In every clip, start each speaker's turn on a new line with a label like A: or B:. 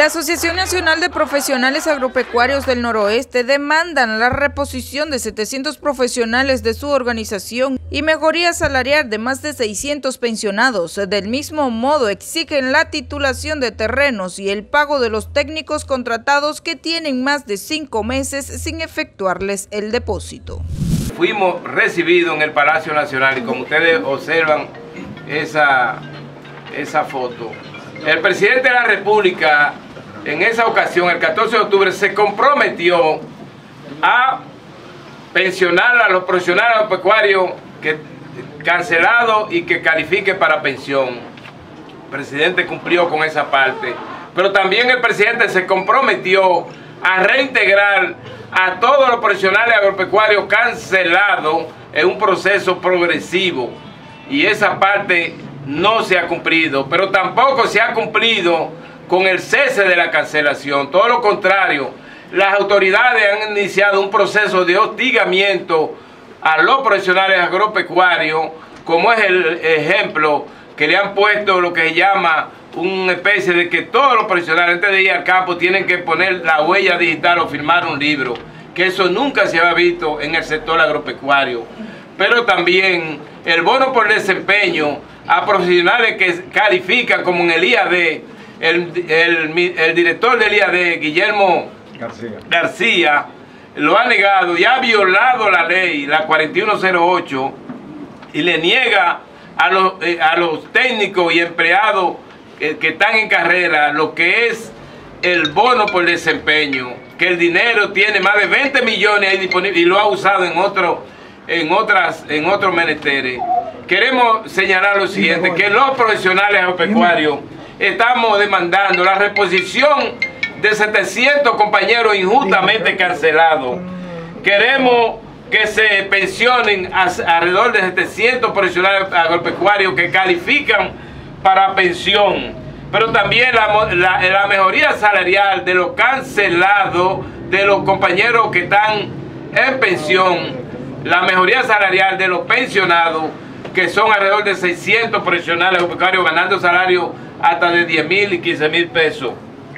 A: La Asociación Nacional de Profesionales Agropecuarios del Noroeste demandan la reposición de 700 profesionales de su organización y mejoría salarial de más de 600 pensionados. Del mismo modo, exigen la titulación de terrenos y el pago de los técnicos contratados que tienen más de 5 meses sin efectuarles el depósito.
B: Fuimos recibidos en el Palacio Nacional y como ustedes observan esa foto, el presidente de la República en esa ocasión, el 14 de octubre, se comprometió a pensionar a los profesionales agropecuarios cancelados y que califiquen para pensión. El presidente cumplió con esa parte, pero también el presidente se comprometió a reintegrar a todos los profesionales agropecuarios cancelados en un proceso progresivo, y esa parte no se ha cumplido, pero tampoco se ha cumplido con el cese de la cancelación. Todo lo contrario, las autoridades han iniciado un proceso de hostigamiento a los profesionales agropecuarios, como es el ejemplo que le han puesto lo que se llama una especie de que todos los profesionales antes de ir al campo tienen que poner la huella digital o firmar un libro, que eso nunca se había visto en el sector agropecuario. Pero también el bono por desempeño a profesionales que califican como en el IAD. El director del IAD, Guillermo García, lo ha negado y ha violado la ley, la 4108, y le niega a los técnicos y empleados que están en carrera lo que es el bono por desempeño, que el dinero tiene más de 20 millones ahí disponible y lo ha usado en otros menesteres. Queremos señalar lo siguiente, que los profesionales agropecuarios estamos demandando la reposición de 700 compañeros injustamente cancelados. Queremos que se pensionen alrededor de 700 profesionales agropecuarios que califican para pensión, pero también la mejoría salarial de los cancelados, de los compañeros que están en pensión, la mejoría salarial de los pensionados, que son alrededor de 600 profesionales agropecuarios ganando salario hasta de 10,000 y 15,000 pesos.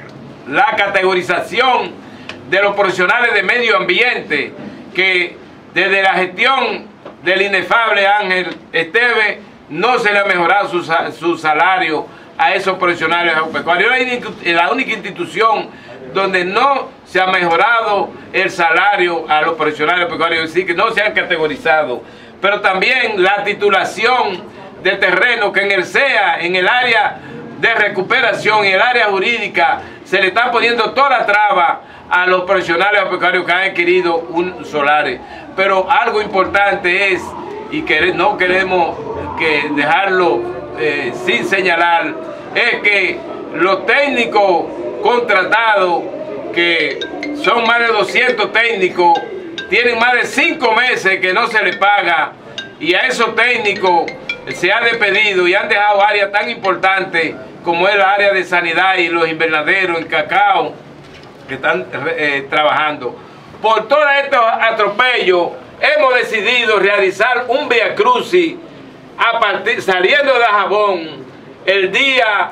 B: La categorización de los profesionales de medio ambiente, que desde la gestión del inefable Ángel Esteve no se le ha mejorado su salario a esos profesionales agropecuarios. Es la única institución donde no se ha mejorado el salario a los profesionales agropecuarios, es decir, que no se han categorizado. Pero también la titulación de terreno, que en el SEA, en el área de recuperación y el área jurídica, se le están poniendo toda la traba a los profesionales agropecuarios que han adquirido un solares. Pero algo importante es, y que no queremos dejarlo sin señalar, es que los técnicos contratados, que son más de 200 técnicos, tienen más de 5 meses que no se les paga, y a esos técnicos se ha despedido y han dejado áreas tan importantes como es la área de sanidad y los invernaderos en cacao que están trabajando. Por todos estos atropellos hemos decidido realizar un Via Crucis saliendo de Dajabón el día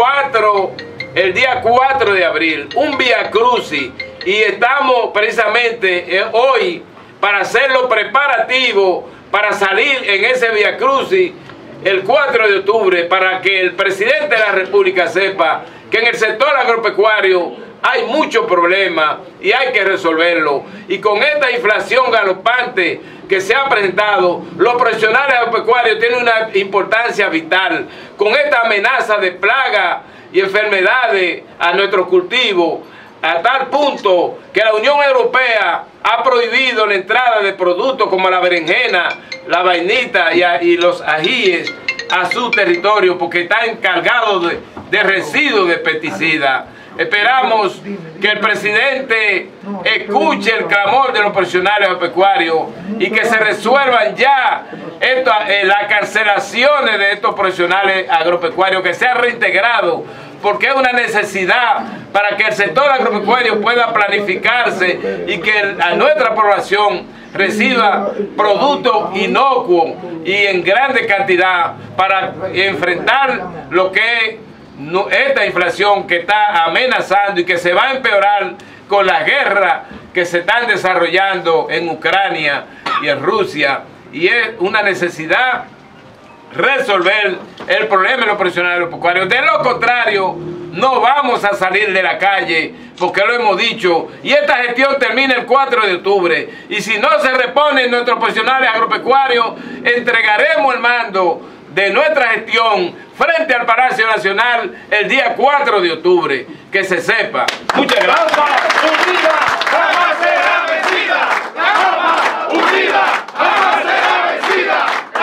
B: 4 de abril, un Via Crucis, y estamos precisamente hoy para hacer los preparativos para salir en ese Via Crucis el 4 de octubre, para que el presidente de la República sepa que en el sector agropecuario hay muchos problemas y hay que resolverlo. Y con esta inflación galopante que se ha presentado, los profesionales agropecuarios tienen una importancia vital. Con esta amenaza de plagas y enfermedades a nuestros cultivos, a tal punto que la Unión Europea ha prohibido la entrada de productos como la berenjena, la vainita y los ajíes a su territorio, porque están cargados de residuos de pesticidas. Esperamos que el presidente escuche el clamor de los profesionales agropecuarios y que se resuelvan ya las cancelaciones de estos profesionales agropecuarios, que sean reintegrados, porque es una necesidad para que el sector agropecuario pueda planificarse y que a nuestra población reciba productos inocuos y en grande cantidad para enfrentar lo que es esta inflación que está amenazando y que se va a empeorar con la guerra que se están desarrollando en Ucrania y en Rusia, y es una necesidad resolver el problema de los profesionales agropecuarios. De lo contrario, no vamos a salir de la calle, porque lo hemos dicho, y esta gestión termina el 4 de octubre, y si no se reponen nuestros profesionales agropecuarios, entregaremos el mando de nuestra gestión frente al Palacio Nacional el día 4 de octubre, que se sepa. Muchas gracias.
C: Unida jamás será vencida. Unida jamás será vencida.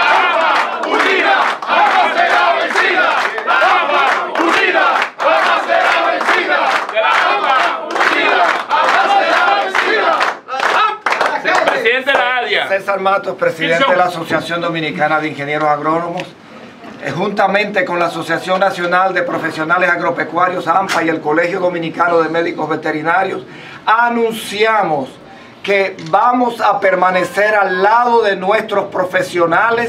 C: Unida jamás será vencida. Unida jamás será vencida. Unida jamás será vencida.
B: Presidente de la ADIA.
D: César Matos, presidente de la Asociación Dominicana de Ingenieros Agrónomos, juntamente con la Asociación Nacional de Profesionales Agropecuarios, ANPA, y el Colegio Dominicano de Médicos Veterinarios, anunciamos que vamos a permanecer al lado de nuestros profesionales,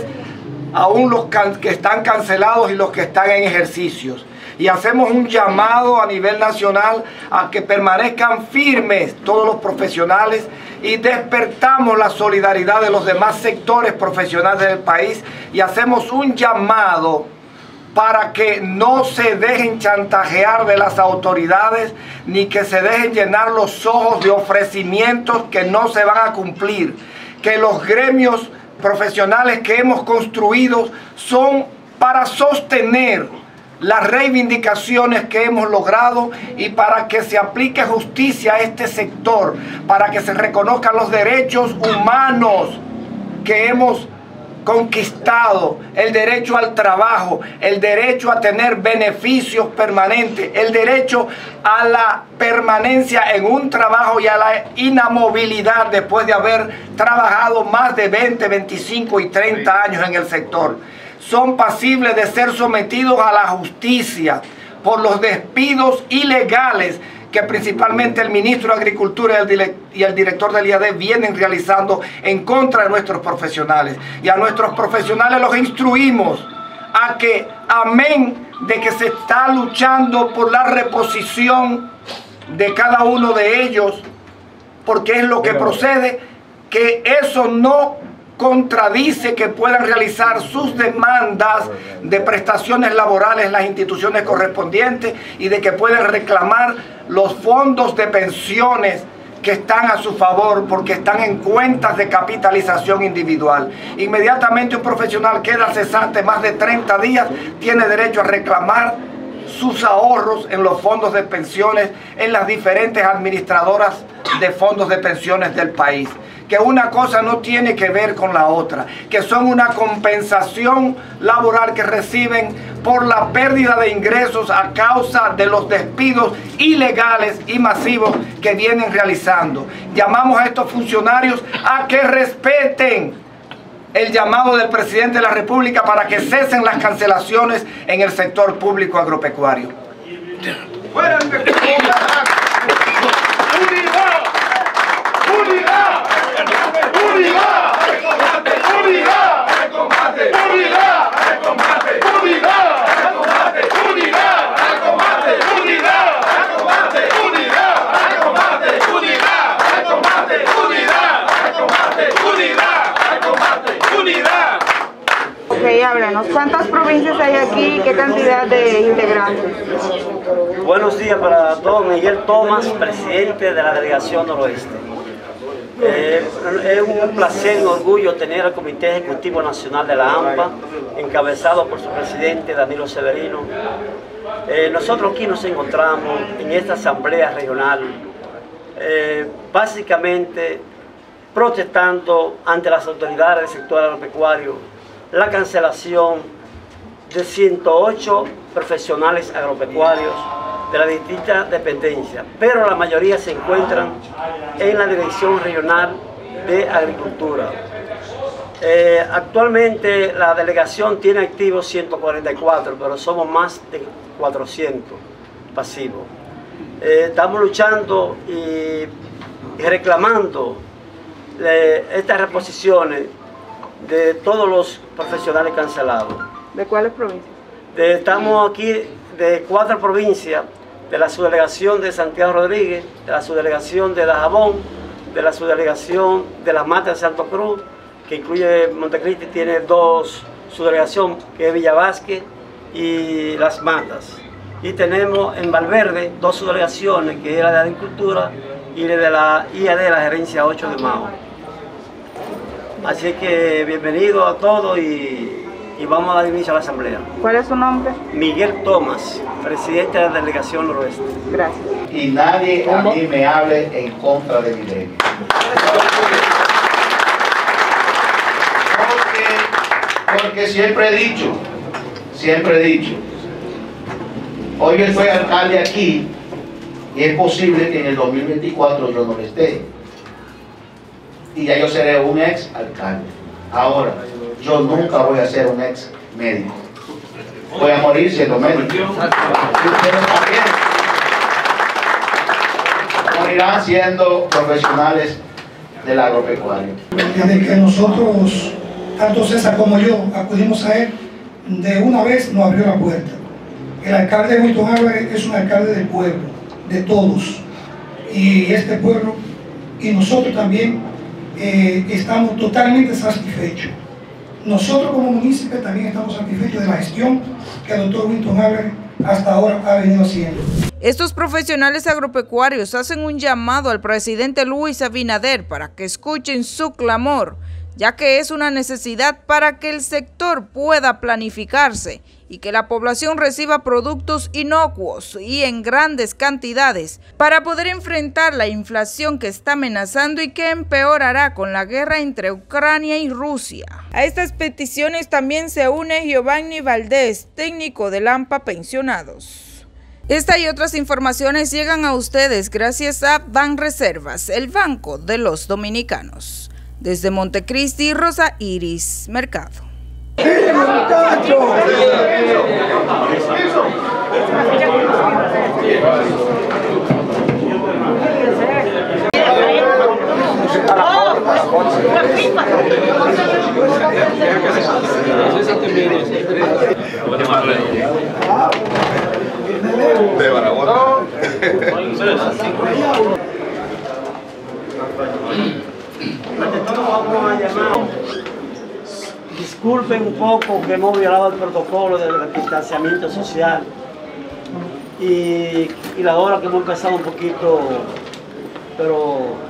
D: aún los que están cancelados y los que están en ejercicios. Y hacemos un llamado a nivel nacional a que permanezcan firmes todos los profesionales, y despertamos la solidaridad de los demás sectores profesionales del país, y hacemos un llamado para que no se dejen chantajear de las autoridades, ni que se dejen llenar los ojos de ofrecimientos que no se van a cumplir. Que los gremios profesionales que hemos construido son para sostener las reivindicaciones que hemos logrado y para que se aplique justicia a este sector, para que se reconozcan los derechos humanos que hemos conquistado, el derecho al trabajo, el derecho a tener beneficios permanentes, el derecho a la permanencia en un trabajo y a la inamovilidad después de haber trabajado más de 20, 25 y 30 años en el sector. Son pasibles de ser sometidos a la justicia por los despidos ilegales que principalmente el ministro de Agricultura y el director del IAD vienen realizando en contra de nuestros profesionales. Y a nuestros profesionales los instruimos a que, amén de que se está luchando por la reposición de cada uno de ellos, porque es lo que procede, que eso no contradice que puedan realizar sus demandas de prestaciones laborales en las instituciones correspondientes, y de que pueden reclamar los fondos de pensiones que están a su favor porque están en cuentas de capitalización individual. Inmediatamente un profesional queda cesante más de 30 días, tiene derecho a reclamar sus ahorros en los fondos de pensiones en las diferentes administradoras de fondos de pensiones del país. Que una cosa no tiene que ver con la otra, que son una compensación laboral que reciben por la pérdida de ingresos a causa de los despidos ilegales y masivos que vienen realizando. Llamamos a estos funcionarios a que respeten el llamado del presidente de la República para que cesen las cancelaciones en el sector público agropecuario.
C: ¡Fuera el ¡Unidad! ¡Unidad! ¡Al combate! ¡Unidad! ¡Al combate! ¡Unidad! ¡Al combate! ¡Unidad! ¡Al combate! ¡Unidad! ¡Al combate! ¡Unidad! ¡Al combate! ¡Unidad! ¡Al combate! ¡Unidad! ¡Al combate! ¡Unidad! ¡Al combate! ¡Unidad! ¡Al combate! ¡Unidad!
E: Ok, háblanos. ¿Cuántas provincias hay aquí? ¿Qué cantidad de integrantes?
F: Buenos días para todos. Miguel Tomás, presidente de la Delegación Noroeste. Es un placer y un orgullo tener al Comité Ejecutivo Nacional de la ANPA, encabezado por su presidente Danilo Severino. Nosotros aquí nos encontramos en esta asamblea regional, básicamente protestando ante las autoridades del sector agropecuario la cancelación de 108 profesionales agropecuarios de las distintas dependencias, pero la mayoría se encuentran en la Dirección Regional de Agricultura. Actualmente la delegación tiene activos 144, pero somos más de 400 pasivos. Estamos luchando y reclamando estas reposiciones de todos los profesionales cancelados.
E: ¿De cuáles provincias?
F: Estamos aquí de 4 provincias, de la subdelegación de Santiago Rodríguez, de la subdelegación de Dajabón, de la subdelegación de Las Matas de Santo Cruz, que incluye Montecristi, tiene 2 subdelegaciones, que es Villa Vázquez y Las Matas. Y tenemos en Valverde 2 subdelegaciones, que es la de Agricultura y la de la IAD, la Gerencia 8 de Mao. Así que bienvenido a todos y vamos a dar inicio a la asamblea.
E: ¿Cuál es su nombre?
F: Miguel Tomás, presidente de la delegación noroeste.
E: Gracias.
G: Y nadie a mí me hable en contra de mi ley. Porque siempre he dicho, hoy yo soy alcalde aquí y es posible que en el 2024 yo no lo esté. Y ya yo seré un ex alcalde. Ahora, yo nunca voy a ser un ex médico. Voy a morir siendo médico. Y ustedes también morirán siendo profesionales del agropecuario.
H: Desde que nosotros, tanto César como yo, acudimos a él, de una vez nos abrió la puerta. El alcalde de Wilton Álvarez es un alcalde del pueblo, de todos. Y este pueblo, y nosotros también, estamos totalmente satisfechos. Nosotros como municipio también estamos satisfechos de la gestión que el doctor Wilton Álvarez hasta ahora ha venido haciendo.
A: Estos profesionales agropecuarios hacen un llamado al presidente Luis Abinader para que escuchen su clamor, ya que es una necesidad para que el sector pueda planificarse y que la población reciba productos inocuos y en grandes cantidades para poder enfrentar la inflación que está amenazando y que empeorará con la guerra entre Ucrania y Rusia. A estas peticiones también se une Giovanni Valdés, técnico del AMPA Pensionados. Esta y otras informaciones llegan a ustedes gracias a Banreservas, el Banco de los Dominicanos. Desde Montecristi, Rosa Iris Mercado.
F: Ante todo vamos a llamar, disculpen un poco que hemos violado el protocolo del distanciamiento social y la hora que hemos empezado un poquito, pero